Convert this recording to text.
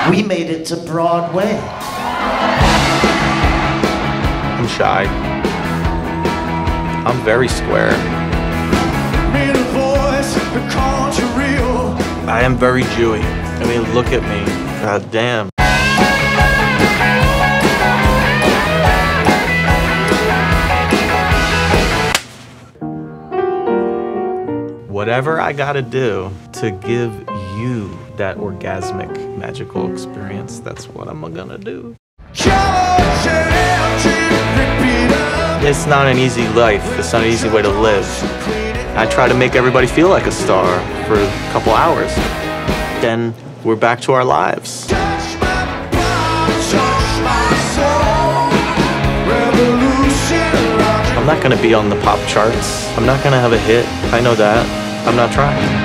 We made it to Broadway. I'm shy. I'm very square. I am very Jewy. I mean, look at me. God damn. Whatever I gotta do to give you that orgasmic, magical experience, that's what I'm gonna do. It's not an easy life. It's not an easy way to live. I try to make everybody feel like a star for a couple hours. Then we're back to our lives. I'm not gonna be on the pop charts. I'm not gonna have a hit. I know that. I'm not trying.